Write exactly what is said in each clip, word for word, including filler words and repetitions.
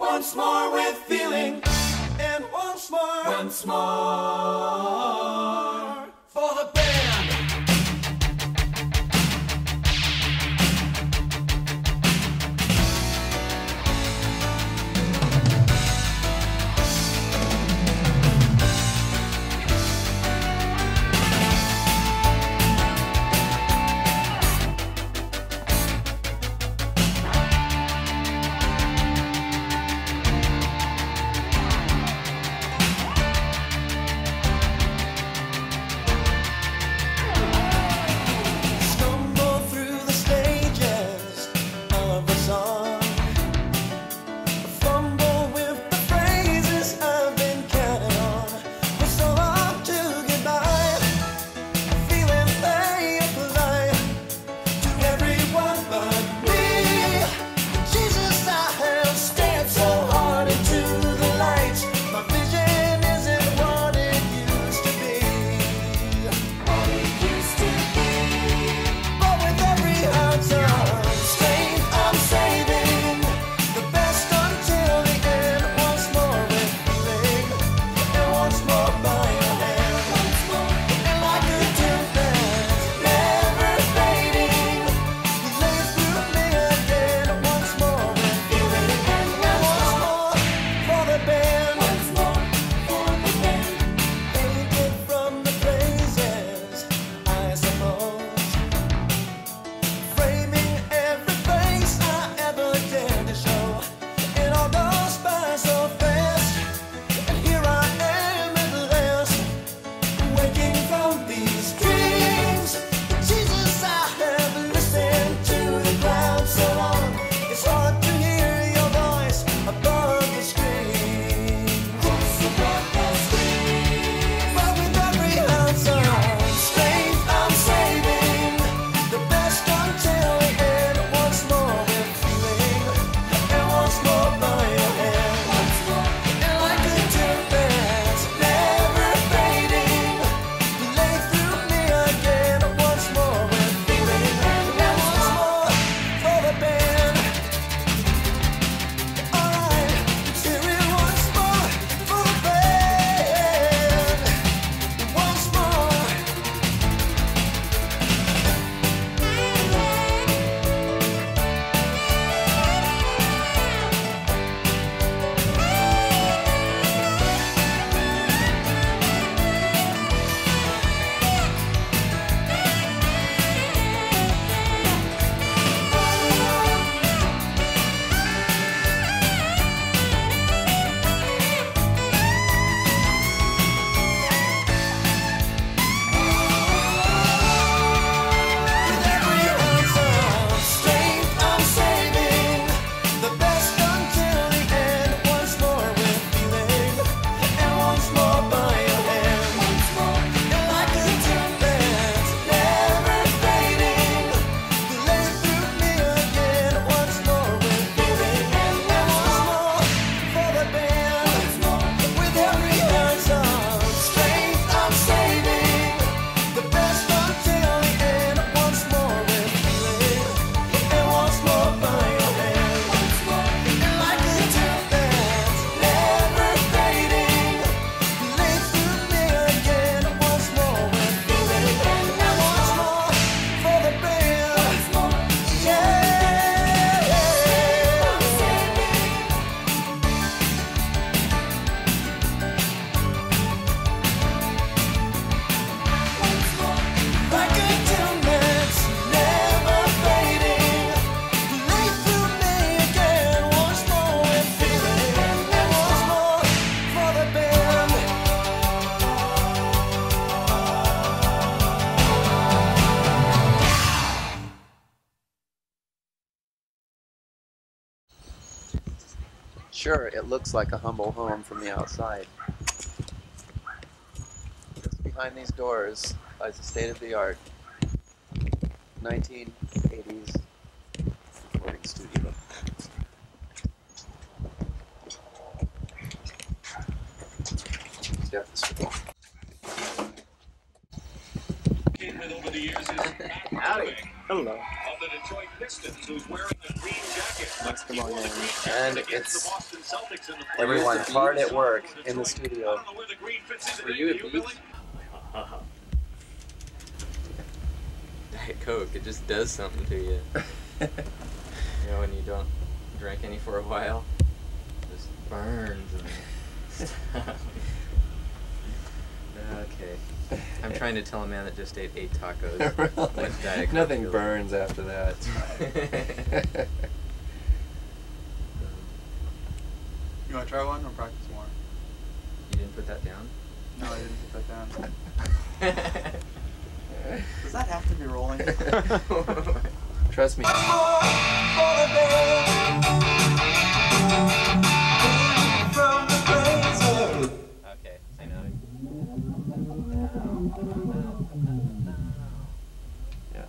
Once more with feeling, and once more, once more for the band. Sure, it looks like a humble home from the outside. Just behind these doors lies the state-of-the-art nineteen eighties recording studio. Stethoscope. Over the years is Howdy. Hello. of the Detroit Pistons, who's wearing the green jacket. Come on in. And it's everyone hard at work in the studio. Were you at Beach? Diet Coke, it just does something to you. You know, when you don't drink any for a while, it just burns and stuff. Okay. I'm trying to tell a man that just ate eight tacos. Really? With Diet Coke. Nothing burns after that. You want to try one or practice more? You didn't put that down? No, I didn't put that down. Does that have to be rolling? Trust me. Okay, I know. Yeah.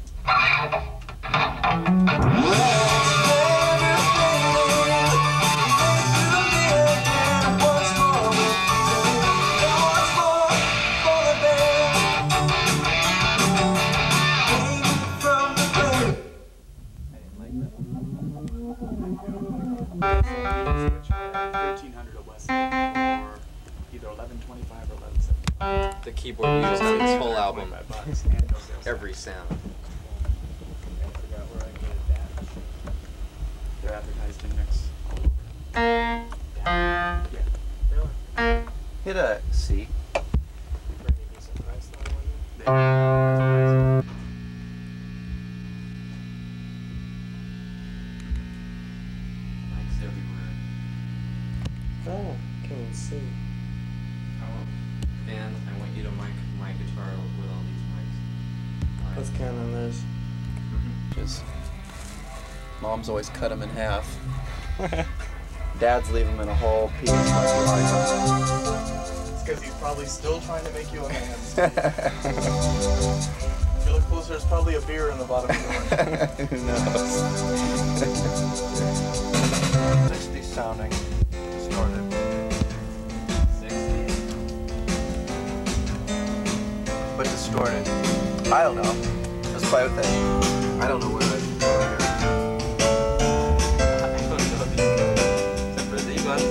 thirteen hundred at Westlake, or either eleven twenty-five or eleven seventy-five. The keyboard used on this whole album. Bucks and no sales Every tax. sound. I forgot where I get it at. They're advertised in mix all over. Yeah. Really? Hit a C. Mics everywhere. Oh, can't see. Oh, Dan, I want you to mic my guitar with all these mics. Let's count on this. Just mom's always cut them in half. Dads leave them in a whole piece like you like them. It's because he's probably still trying to make you a man. If you look closer, there's probably a beer in the bottom of the one. Who knows? sixty sounding distorted. sixty. But distorted. I don't know. Let's play with it. I don't know where I should go here. I don't know these guys. Except for these ones.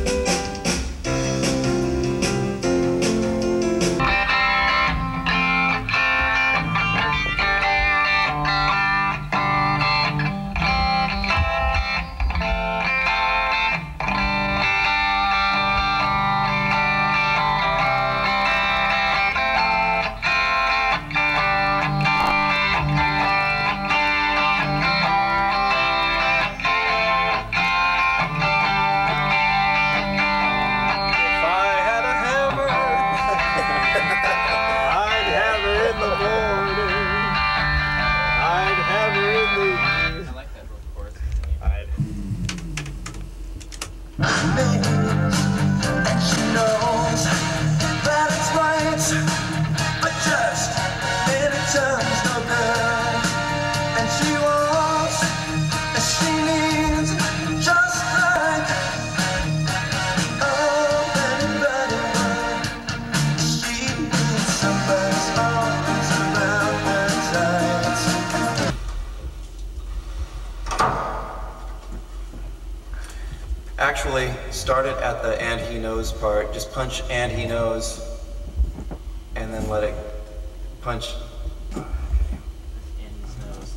I like that little chorus. And she knows that it's right, but just many times no good. And she wants, and she needs, just like oh, anybody would. She needs somebody's arms around her tight. Actually, start it at the and he knows part. Just punch and he knows, and then let it punch. Andy's nose.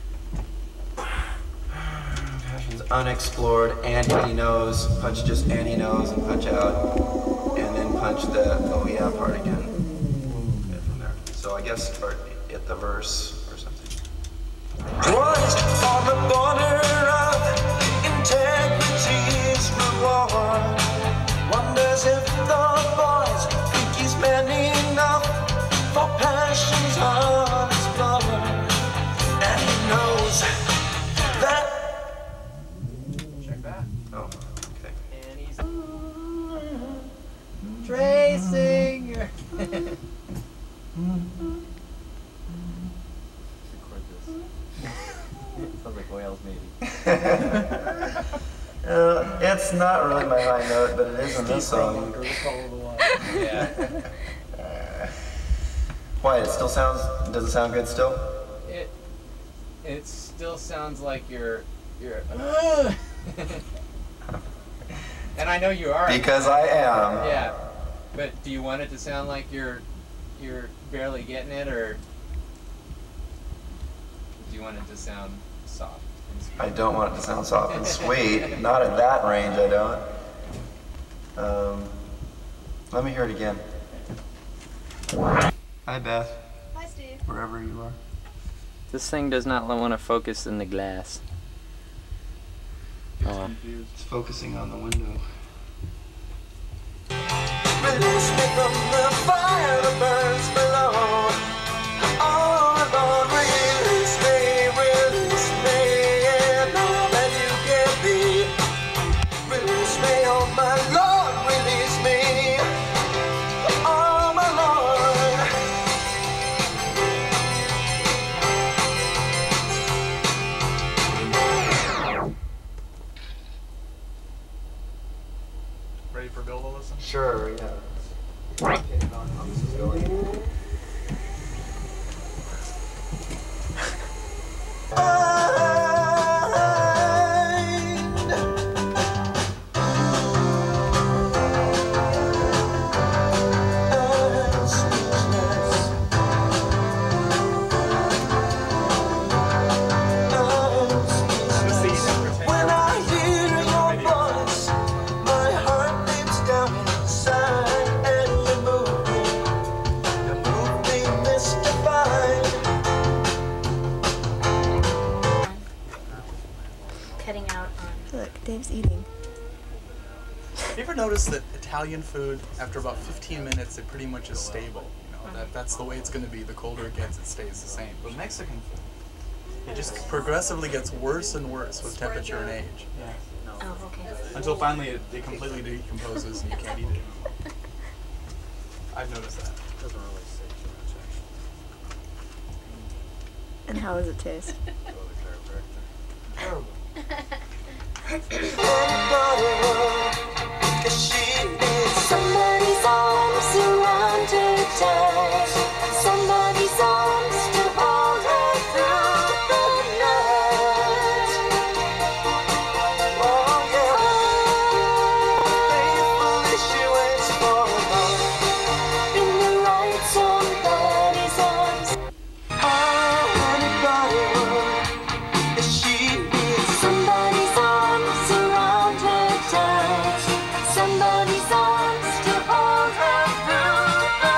Passions unexplored and he knows. Punch just and he knows and punch out, and then punch the oh yeah part again. Okay, from there. So I guess start at the verse or something. Once on the border of integrity's reward, wonders if the boys think he's man enough for passions unexplored, and he knows that. Check that. Oh, okay. And he's tracing. Record this. Sounds like whales, maybe. Uh, it's not really my high note, but it is in this song. Yeah. Uh, why? It still sounds. Does it sound good still? It it still sounds like you're You're. Uh, and I know you are. Because I am. Yeah. But do you want it to sound like you're you're barely getting it, or do you want it to sound soft and sweet? I don't want it to sound soft and sweet. Not at that range, I don't. Um, let me hear it again. Hi, Beth. Hi, Steve. Wherever you are. This thing does not want to focus in the glass. Oh. It's focusing on the window. Release me from the fire that burns below. All alone, release me, release me, and all that you can be. Release me, oh my Lord, release me, oh my Lord. Ready for Bill to listen? Sure, yeah. Depending on how this is going. When I hear your voice, my heart beats down inside, and you move me, you move me mystified. Cutting out on. Look, Dave's eating. Have you ever noticed that Italian food, after about fifteen minutes, it pretty much is stable? You know, that that's the way it's going to be. The colder it gets, it stays the same. But Mexican food, it just progressively gets worse and worse with temperature and age. Yeah. Oh, okay. Until finally it, it completely decomposes and you can't eat it anymore. I've noticed that. Doesn't really say too much, actually. And how does it taste? Terrible. Somebody's arms around her tight, somebody's arms to hold her through the night. Oh yeah, faithfully she waits for love in the right somebody's arms. Oh, anybody would, she needs somebody's arms around her tight, somebody's arms to hold her through the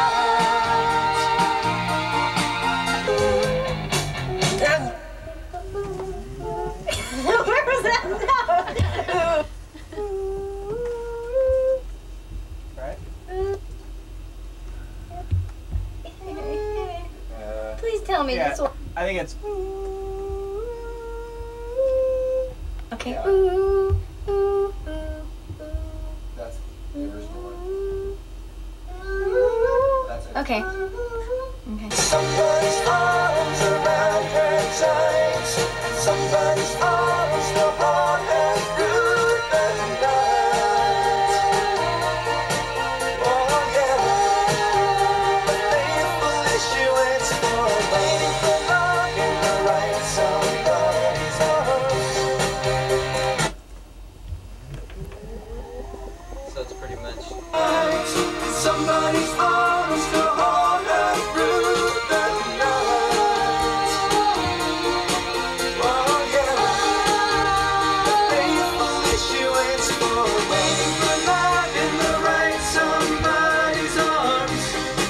night. Where was that sound? Right? Uh, Please tell me yeah, this one. I think it's. Okay. Yeah. Ooh, ooh, ooh, That's the original one. ooh. That's it. Okay. Okay. Somebody's arms around her tight, somebody's arms to hold her through the night. Oh yeah, but faithfully she waits for waiting for love in the right somebody's arms. So it's pretty much. Somebody's arms to hold her through the night. Oh yeah, faithfully she waits for, waiting for love in the right somebody's arms.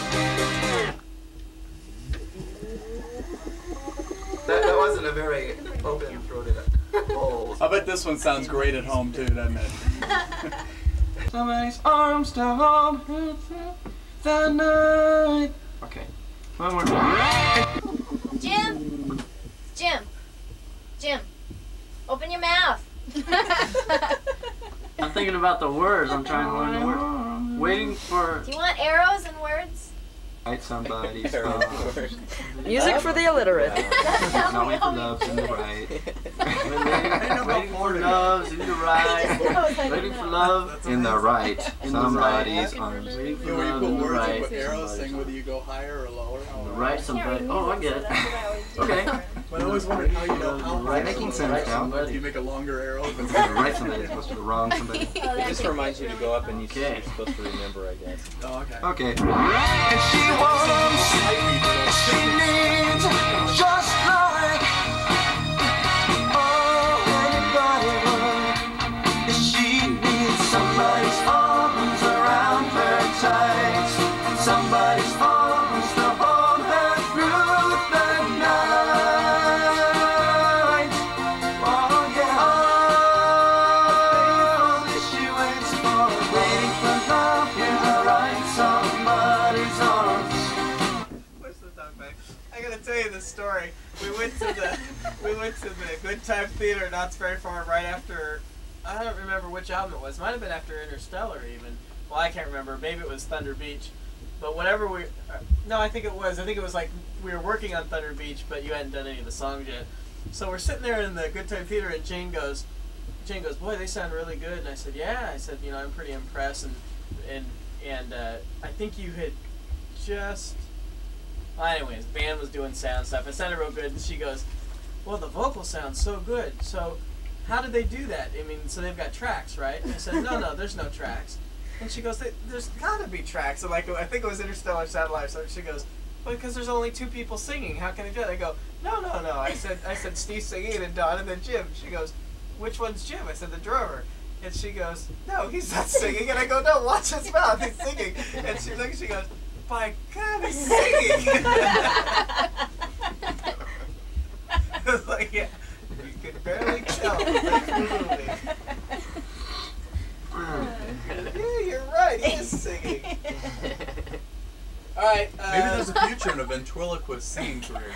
That, that wasn't a very open-throated hole. I bet this one sounds great at home too, doesn't it? Somebody's arms to hold her through the night. Okay, one more time. Jim. Jim. Jim. Open your mouth. I'm thinking about the words. I'm trying to learn the words. Waiting for. Do you want arrows and words? Right, somebody's arms. Music for the illiterate. Not wait for loves in the right. Waiting for loves in the right. Waiting for love In the right. in the Somebody's right. arms. Waiting for You know, love when you in put the words and right. put arrows Somebody's saying whether arms. you go higher or lower. The right, somebody. Oh, I get it. Okay. But I always wondered how you know how Right, making sense now. if you make a longer arrow. If it's Right somebody as opposed to the wrong somebody. It just reminds you to go up and you- Okay. you're supposed to remember, I guess. Oh, okay. Okay. And she wants, she needs, just like oh, anybody would. She needs somebody's arms around her tight, somebody's arms to hold her through the night. Oh yeah, oh, faithfully she waits for, waiting for love in the right somebody's arms. Push the dog back. I gotta tell you this story. We went to the we went to the Good Time Theater not very far right after, I don't remember which album it was. It might have been after Interstellar even. Well, I can't remember. Maybe it was Thunder Beach. But whatever we, uh, no, I think it was. I think it was like we were working on Thunder Beach, but you hadn't done any of the songs yet. So we're sitting there in the Good Time Theater, and Jane goes, Jane goes, boy, they sound really good. And I said, yeah. I said, you know, I'm pretty impressed, and and and uh, I think you had just. Well, anyways, band was doing sound stuff. It sounded real good, and she goes, well, the vocal sounds so good. So how did they do that? I mean, so they've got tracks, right? And I said, no, no, there's no tracks. And she goes, there's got to be tracks. And like, I think it was Interstellar Satellite. So she goes, well, because there's only two people singing. How can they do that? I go, no, no, no. I said, I said Steve singing and Don and then Jim. She goes, which one's Jim? I said, the drummer. And she goes, no, he's not singing. And I go, no, watch his mouth. He's singing. And she looks, she goes, by God, he's singing. I was like, yeah, you could barely tell. Absolutely. Yeah, you're right. He is singing. All right. Uh, Maybe there's a future in a ventriloquist singing career.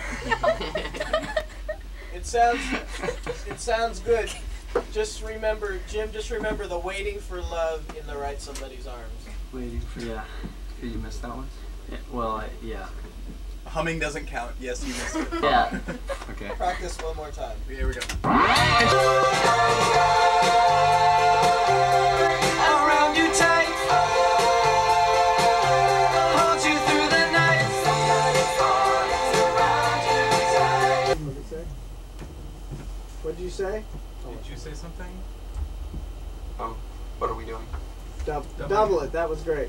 It sounds. It sounds good. Just remember, Jim. Just remember the waiting for love in the right somebody's arms. Waiting for yeah. Did you miss that one? Yeah, well, I, yeah. Humming doesn't count. Yes, you missed it. Yeah. Okay. Practice one more time. Here we go. Around you tight, hold you through the night. Somebody's arms around you tight. What did you say? What did you say? Did you say something? Oh, what are we doing? Double, double it. That was great.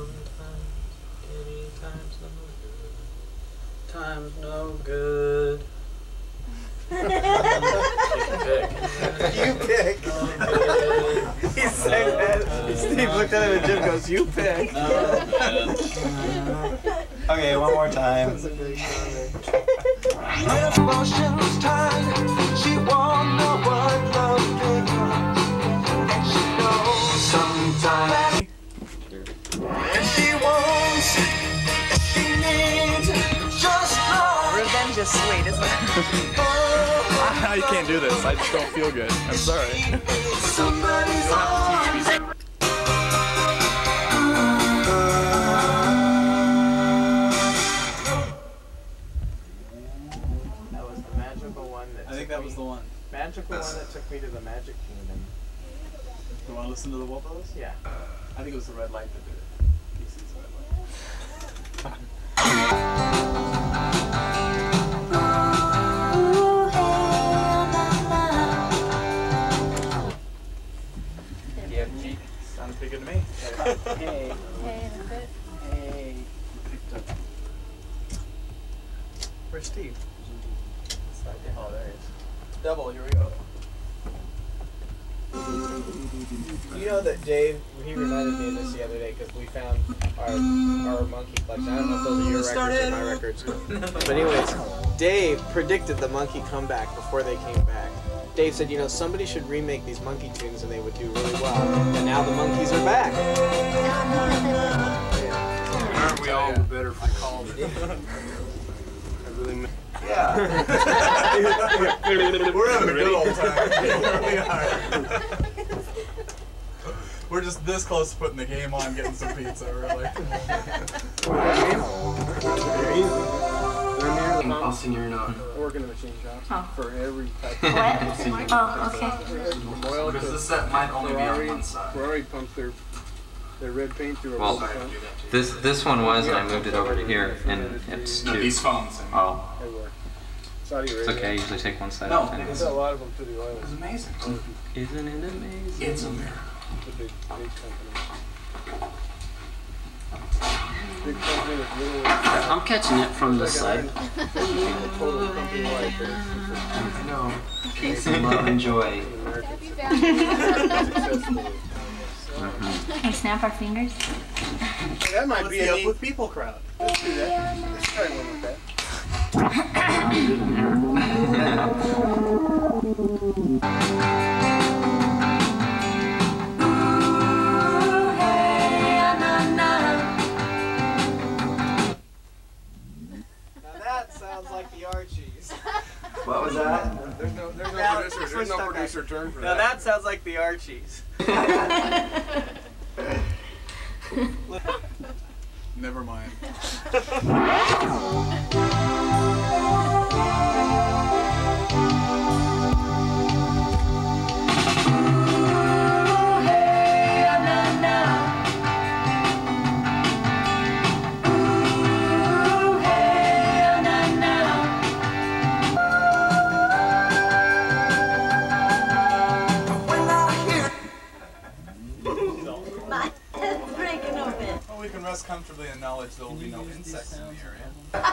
Time's no good. You pick. He sang that. Steve looked at him and Jim goes, you pick. Okay, one more time. If motion's tight, she won't know what love is. And she knows sometimes. And she wants, she needs, just like Revenge is sweet, isn't it? I can't do this. I just don't feel good. I'm sorry. somebody's arms. That was the magical one that I think that was the one. magical one that took me to the Magic Kingdom. You want to listen to the both of us? Yeah. I think it was the red light that did it. He sees the red light. Yeah, G. Sounds pretty good to me. Hey. Okay, that's it. Hey. Where's Steve? Oh, there he is. Double, here we go. You know that Dave, he reminded me of this the other day because we found our our monkey collection. I don't know if those are your records or my records. But anyways, Dave predicted the monkey comeback before they came back. Dave said, you know, somebody should remake these monkey tunes and they would do really well. And now the monkeys are back. Aren't we all better for called it? I really meant. Yeah. We're having a good old time. We are. We're just this close to putting the game on, getting some pizza, really. I'll sing your note. Organ machine shop Oh. for every type What? Oh, okay. Oil Because this set might only be on one side. Ferrari pumps their their red paint through a Well, rubber pump. This this one was, and I moved it over to here, and it's No, two. these phones. Oh, Everywhere. Saudi Arabia. It's okay, I usually take one side No, at a time. There's a lot of them to the oil. It's amazing. Isn't it amazing? It's a miracle. The big, big company. Big company with little. I'm catching it from the side. Total company wide. I know. Peace and love and joy. Hey, snap our fingers. That might What's be the a up neat. with people crowd? Let's do that. Let's try one with that. Now that sounds like the Archies. What was that? There's no, there's no Now, producer. There's switch no that producer back. term for Now that. that sounds like the Archies. Never mind. Breaking open. Well, we can rest comfortably in knowledge there will be no insects in the area.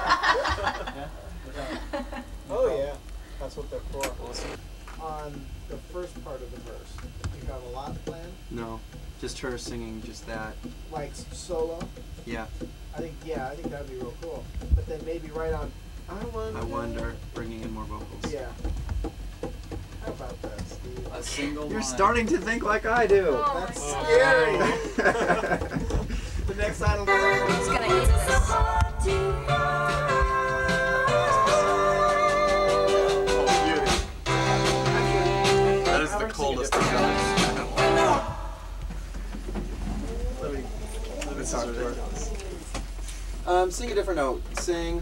Oh yeah, that's what they're for. On the first part of the verse, you have a lot planned, No, just her singing just that. like solo. Yeah, I think yeah, I think that'd be real cool. But then maybe right on. I wonder. I wonder, bringing in more vocals. Yeah. How about that, Steve? A single You're line. starting to think like I do. That's scary. The next side will go. It's gonna eat us. That is the coldest thing I've Let me, let me This talk is to her. ridiculous. Um, sing a different note. Sing.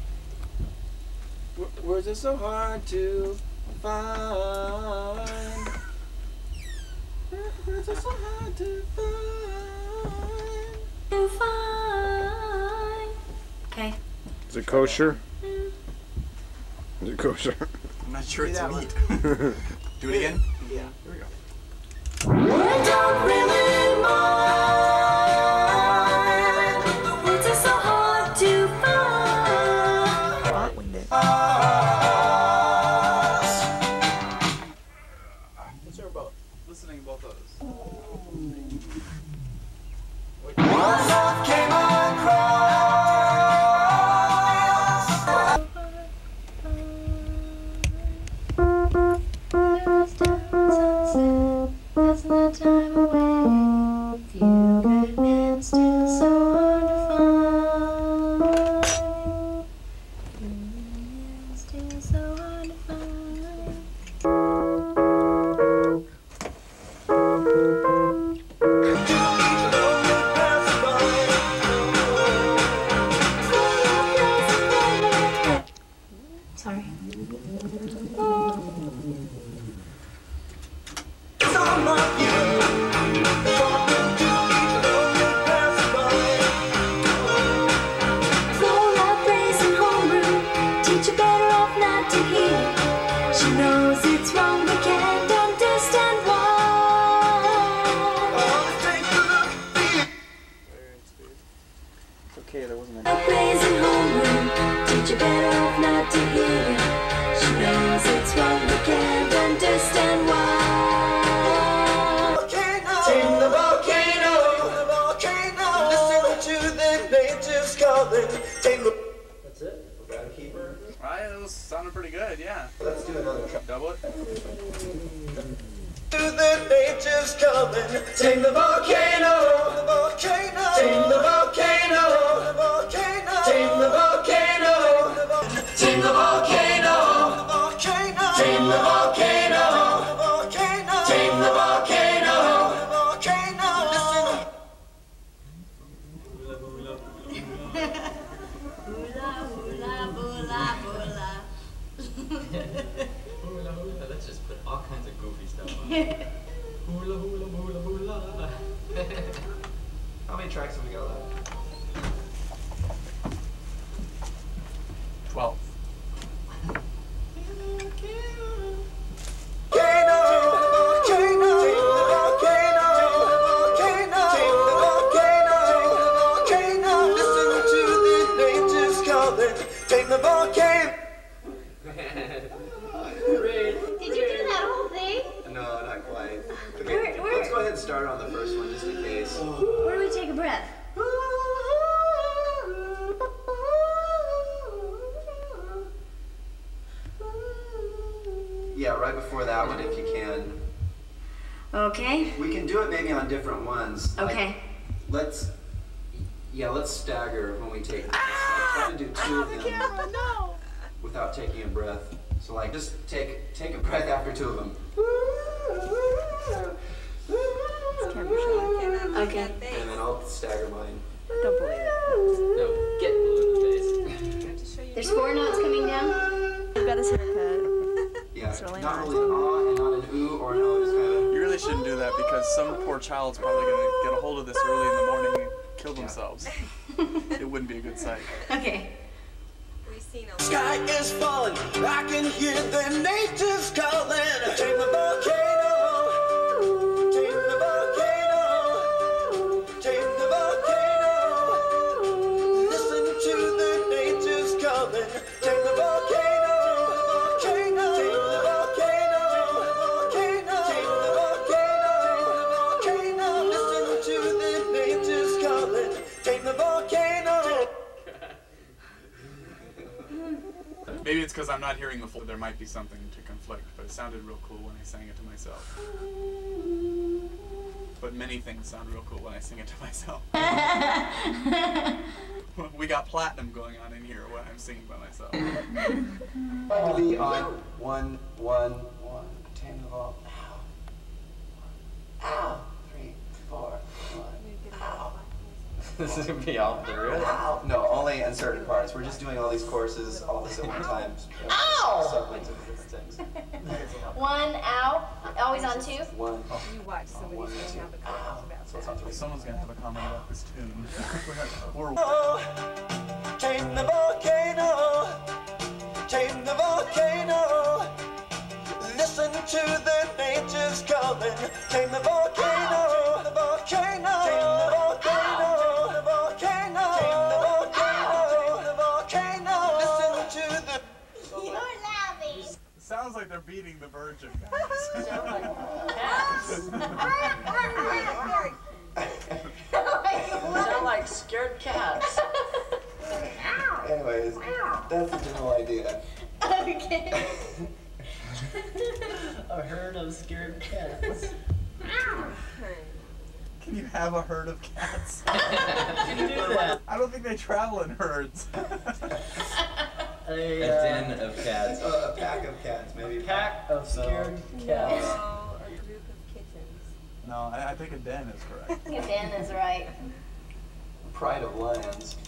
Wh- Words are so hard to find. Words are so hard to find. To find. Okay. Is it kosher? Is it kosher? I'm not sure it's that meat. Do it again? Yeah. Here we go. I don't really mind. The words are so hard to find. Hot winded. What's her about? Listening to both those. Love came Passing the time away. Few good men still so hard to find. Few men still so hard to find. Sorry. Flow like praise and homebrew. Teacher better off not to hear. She knows it's wrong but can't understand why. It's okay, there wasn't Like praise and homebrew. Teacher better off not to hear. She knows it's wrong but can't understand why. Tame the volcano, the volcano. Listen to the natives calling. Tame the. That's it? We got a keeper? Alright, that was sounding pretty good, yeah. Let's do another try. Double it. To the natives calling. Tame the volcano, the volcano. Tame the volcano, the volcano. Tame the volcano, the volcano. Tame the volcano, the volcano. Tame the volcano, the volcano. Tame the volcano, the volcano. Listen. Hula hula, let's just put all kinds of goofy stuff on. Hula hula hula hula. How many tracks have we got left? Twelve. started on the first one just in case. Where do we take a breath? Yeah, right before that one if you can. Okay. We can do it maybe on different ones. Okay. Like, let's, yeah, let's stagger when we take. Ah! Like, try to do two of them camera, no. without taking a breath. So like, just take take a breath after two of them. It's camera shot. Okay. And then I'll stagger mine. Don't believe it. No, get blue in the face. There's four notes coming down. We've got his haircut. Yeah, It's really not nice. really an ah and not an ooh or an oh, just kind of. You really shouldn't do that because some poor child's probably going to get a hold of this early in the morning and kill themselves. It wouldn't be a good sight. Okay. Sky is falling, I can hear the natives calling. Tame the volcano, tame the volcano, tame the volcano. Listen to the natives calling. Tame the volcano, volcano, tame the volcano, volcano, tame the volcano, volcano. Listen to the natives calling. Tame the volcano. Maybe it's because I'm not hearing the full. There might be something to conflict, but it sounded real cool when I sang it to myself. But many things sound real cool when I sing it to myself. We got platinum going on in here when I'm singing by myself. To be on one, one, one. Tame the vol. Ow. Ow. Three, four, one. Ow. This is gonna be off the roof. Ow. No, only in certain parts. We're just doing all these courses, all this at one time. Ow! Sublinks of different things. One out. Always on two. One. You watch somebody One, who's two. gonna have a comment about So it's on three. Someone's going to have a comment about this tune. Or Tame the volcano, tame the volcano. Listen to the natives calling. Tame the volcano, the volcano, tame the volcano, the volcano, tame the volcano, the volcano. Listen to the. You're laughing. it sounds like they're beating the virgin, guys. Sound like scared cats. Anyways, that's the general idea. Okay. A herd of scared cats. Can you have a herd of cats? Can you do that? I don't think they travel in herds. A, A uh, den of cats. Uh, a pack of cats, maybe. pack of scared cats. a group of kittens. No, I, I think a den is correct. Dan is right. Pride of lions.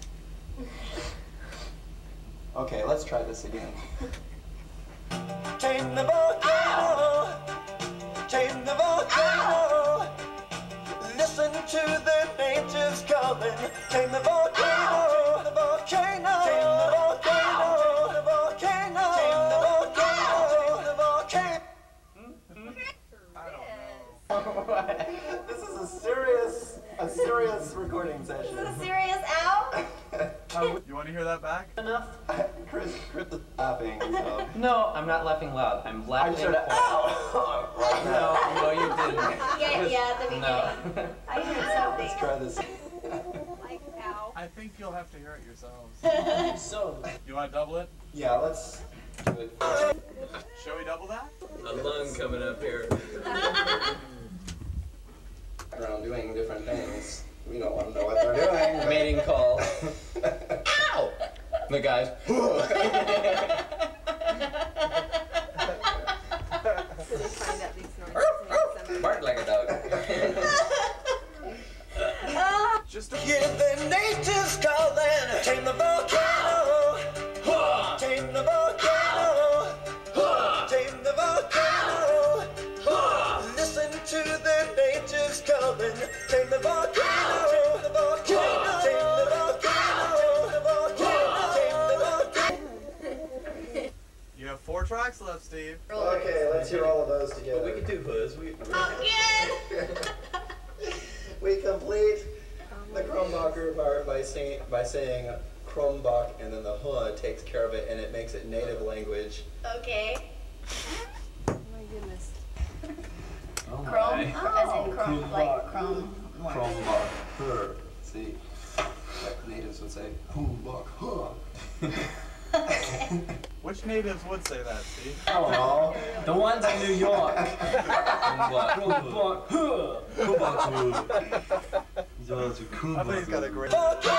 Okay, let's try this again. Tame the volcano, tame the volcano. Listen to the natives calling. Tame the volcano, the volcano, tame the volcano, the volcano, tame the volcano, the volcano. I don't know. This is a serious, a serious recording session. Is this a serious ow? You want to hear that back? Enough? Chris, Chris is laughing. So. No, I'm not laughing loud. I'm I laughing. just heard a ow. Right now. No, no, you didn't. Yeah, yeah, at the beginning. No. I heard something. Let's try this. Like, ow. I think you'll have to hear it yourselves. So, You want to double it? Yeah, let's do it. Shall we double that? A lung coming up here. Around doing different things. We don't want to know what they're doing. but- Mating call. Ow! The guys. So they find out these noises. Bark like a dog. Just a Hear the natives calling. Tame the volcano, tame the volcano, tame the volcano. Listen to the natives calling. Tame the volcano, the volcano, tame the volcano, the volcano, tame the volcano. You have four tracks left, Steve. Okay, let's hear all of those But together. we can do hoods. We, we We complete the Crumbacher part by saying by saying Crumbach, and then the H takes care of it, and it makes it native language. Okay. Oh my goodness. Oh my. Crumba. As in crum, like crumb. Crumbacher. See, like natives would say, Crumbacher. Which natives would say that, Steve? Oh, the ones in New York. I think he's got a great.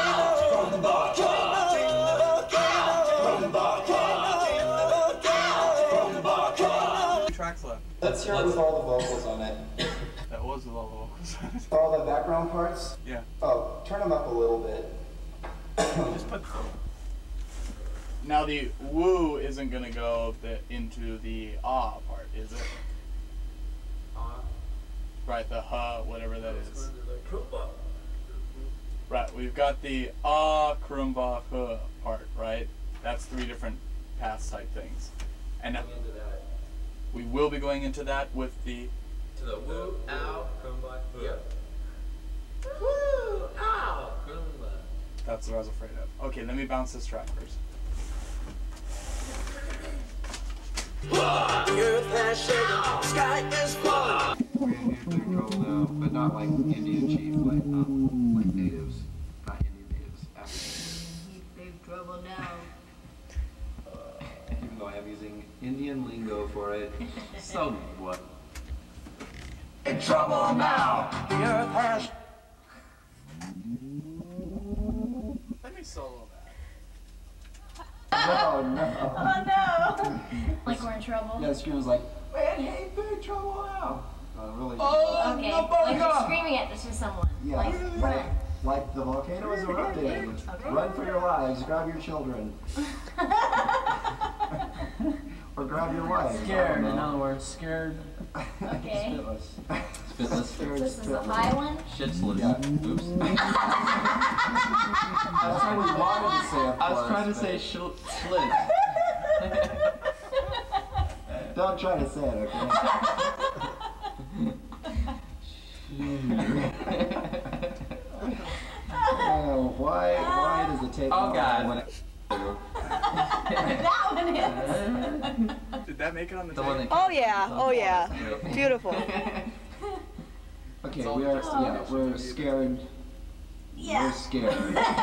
Tracks left. Let's hear it with all the vocals on it. That was with all the vocals. All the background parts? Yeah. Oh, turn them up a little bit. Just put. Now the woo isn't gonna go the, into the ah part, is it? Ah. Right, the ha, whatever that is. Right, we've got the ah, crumba, huh part, right? That's three different pass type things. And now, Into that. we will be going into that with the To the woo, ow, crumba. Yep. Woo, ow, crumba. that's what I was afraid of. Okay, let me bounce this track first. The earth has shaken, sky is falling. We're in big trouble now, but not like Indian chief, like um, like natives, not Indian natives, Africans. Big trouble now. Even though I am using Indian lingo for it. So what? In trouble now. The earth has. Let me solo that. No, no. Oh no! Like we're in trouble? Yeah, the scream was like, man, hey, big trouble now. Uh, really? Okay, like you're screaming at this to someone. Yeah, Like, right. run. Like the volcano is erupting. Okay. Run for your lives. Grab your children. Or grab your wife. Scared, in other words, scared. Okay. Spitless. Spitless. Scared This is the spitless. high one? Shitsless. Yeah. Oops. That's what we wanted to say. I was trying to say sh- slit. Don't try to say it, okay? Oh, why, why does it take? Oh, long God. when it- That one is. Did that make it on the, The tape? one that Oh yeah, oh yeah. Beautiful. Okay, we are, yeah, we're scared. Yeah. We're scared.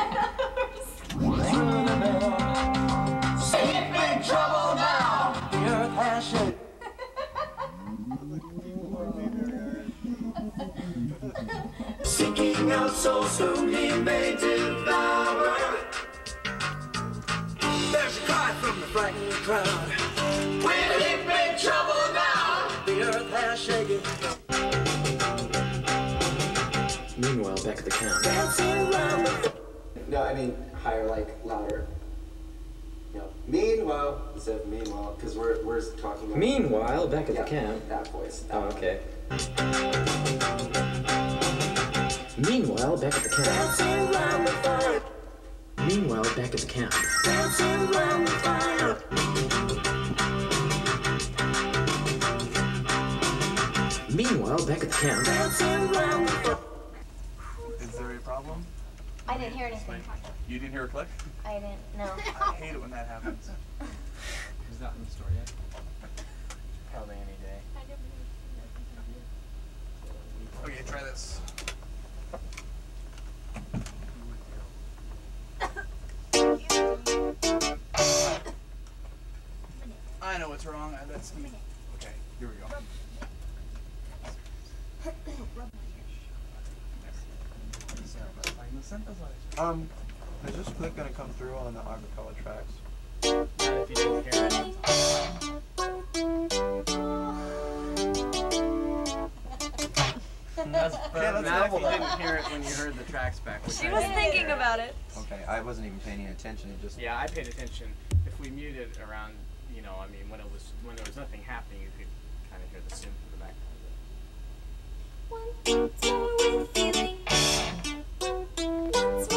In big trouble now. The earth has shaken. Seeking out souls whom he may devour. There's a cry from the frightened crowd. We're in big trouble now. The earth has shaken. Meanwhile, back at the camp. Dancing round the No, I mean higher, like louder. No. Meanwhile, instead of meanwhile, because we're we're talking. About Meanwhile, back at yeah, the camp. That voice. That Oh, one. okay. Meanwhile, back at the camp. dancing round the fire. Meanwhile, back at the camp. Dancing round the fire. Meanwhile, back at the camp. Dancing round the fire. Is there a problem? I didn't hear anything. You didn't hear a click? I didn't, no. I hate it when that happens. Is that in the store yet? Probably any day. Okay, try this. I know what's wrong. I, that's me. Okay, here we go. Um, is this clip gonna come through on the acapella tracks? If you didn't hear it. That's Yeah, that's not if you helpful. didn't hear it when you heard the tracks back. Which She I was did. thinking about it. Okay, I wasn't even paying any attention. It just. Yeah, I paid attention. If we muted around, you know, I mean, when it was when there was nothing happening, you could kind of hear the synth in the background. Once more with feeling. Once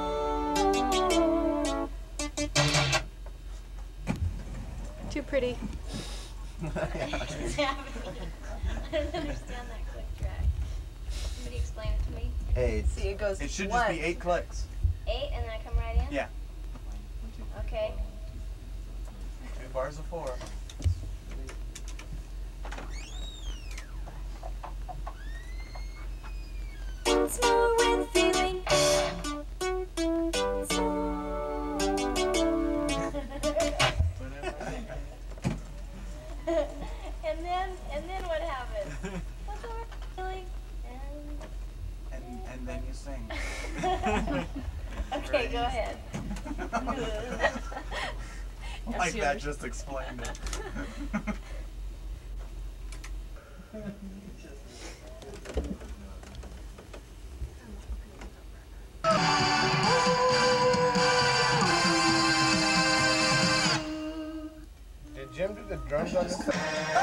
more. Too pretty. What's happening? I don't understand that click track. Somebody explain it to me. Hey. See, it goes It should one. just be eight clicks. Eight, and then I come right in? Yeah. Okay. Two bars of four. once more with feeling. And then, and then what happened? What's more feeling? And, And and then you sing. okay, go ahead. Like that just explained it. Did Jim do the drums on this?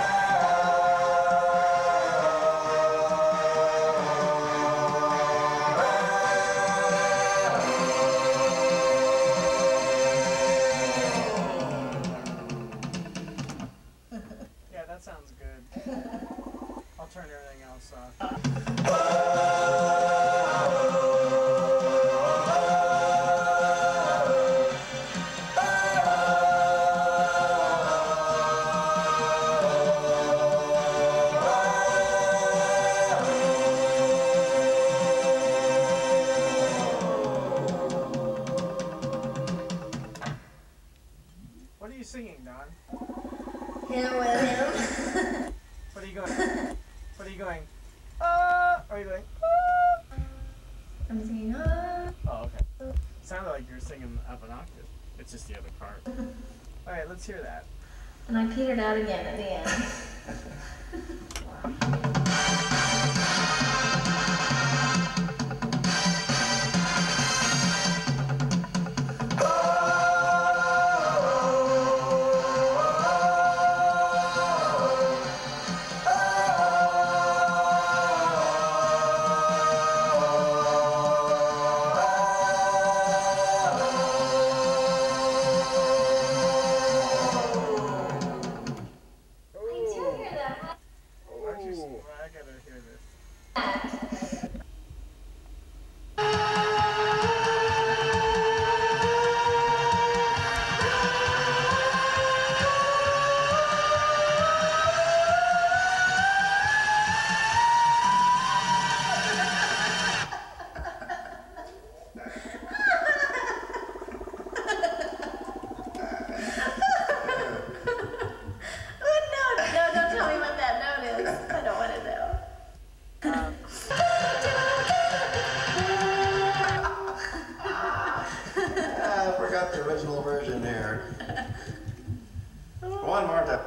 Yeah, that sounds good. I'll turn everything else off. What are you singing, Don? Him with him. What are you going? What are you going? Ah! Are you going? Ah! I'm singing, ah. Oh, okay. Sounded like you were singing up an octave. It's just the other part. All right, let's hear that. And I petered out again at the end. Aren't you? Well, I gotta hear this. Original version here. One more time.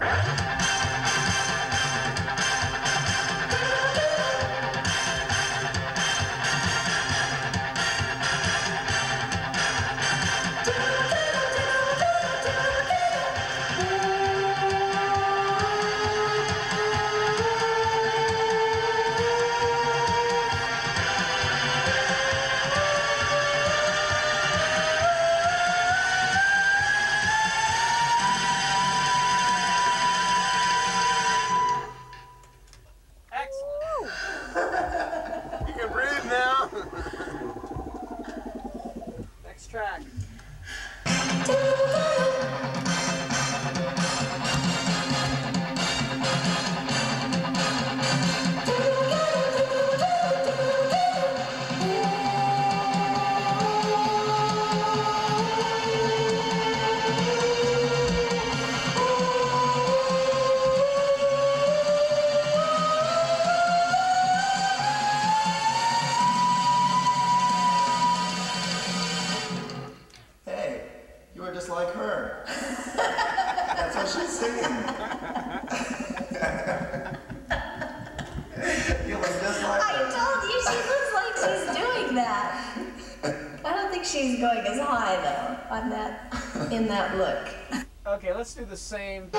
Track. Like her. That's what she's singing. You look just like her. I told you she looks like she's doing that. I don't think she's going as high though on that in that look. Okay, let's do the same.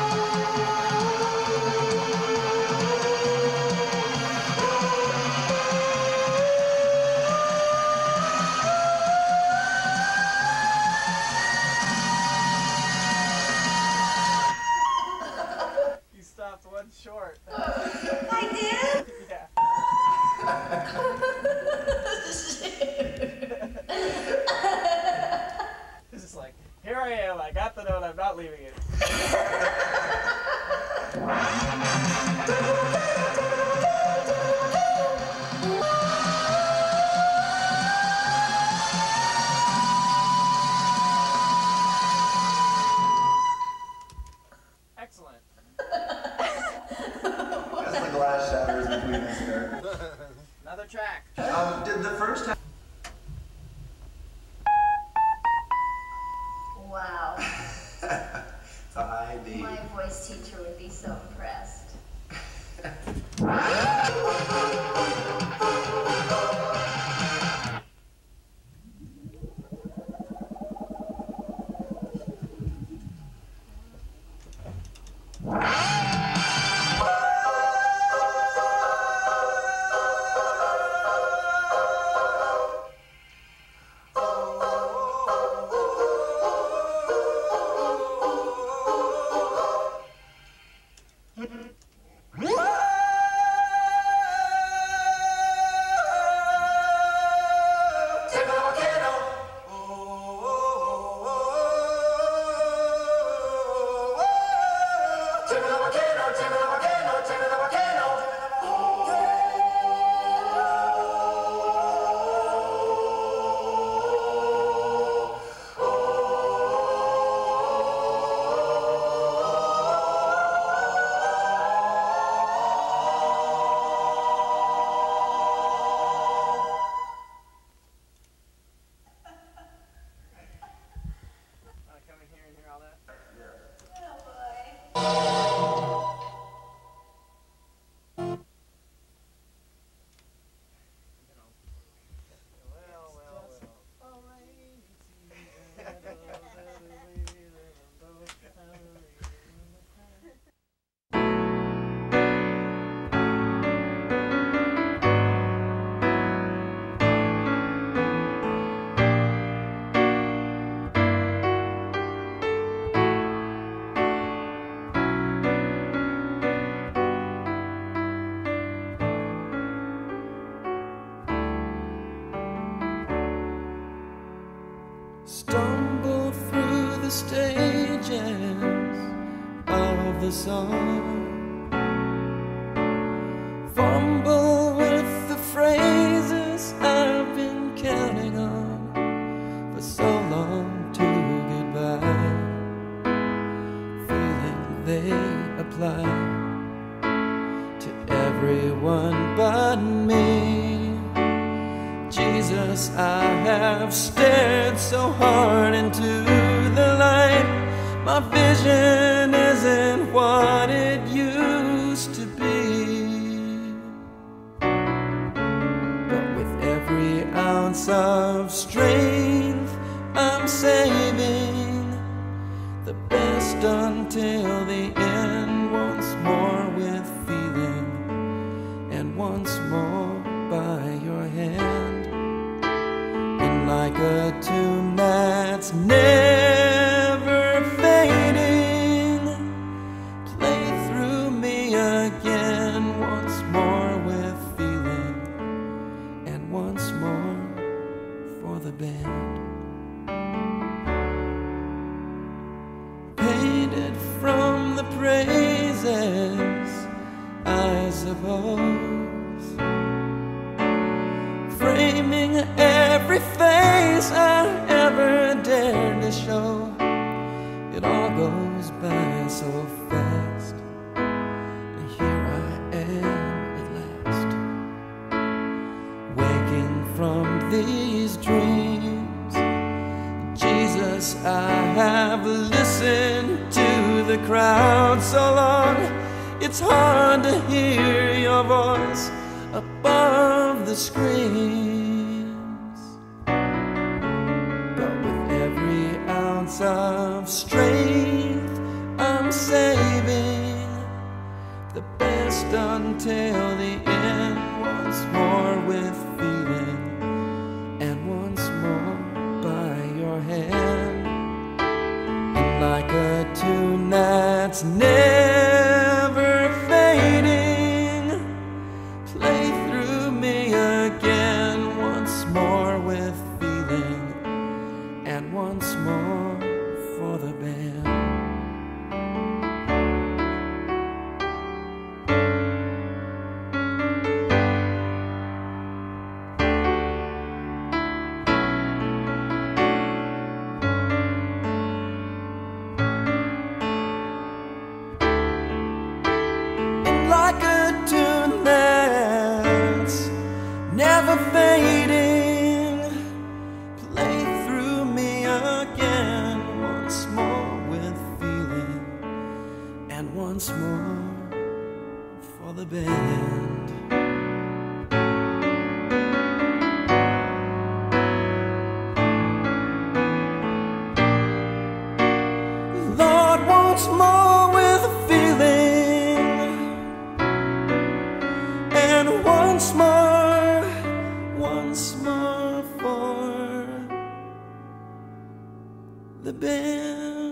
One short. I did? Yeah. This is like, here I am, I got the note, I'm not leaving it. Another track. Um, did the first time? Wow. I D. My voice teacher would be so impressed. Stumble through the stages of the song, fumble with the phrases I've been counting on for so long to get by, feeling they apply to everyone but me. Jesus, I have stared so hard into the light. My vision isn't what it used to be. But with every ounce of strength, I'm saving the best until the end. Once more with feeling, and once more by your hand. Like a tune that's never fading, play through me again. Once more with feeling, and once more for the band. Painted from the praises, I suppose, framing every face I ever dared to show. It all goes by so fast, and here I am at last, waking from these dreams. Jesus, I have listened to the crowd so long, it's hard to hear your voice above the screams. But with every ounce of strength, I'm saving the best until the end. Once more with feeling, and once more by your hand. And like a tune that's never fading, play through me again. Once more with feeling, and once more for the band. the band.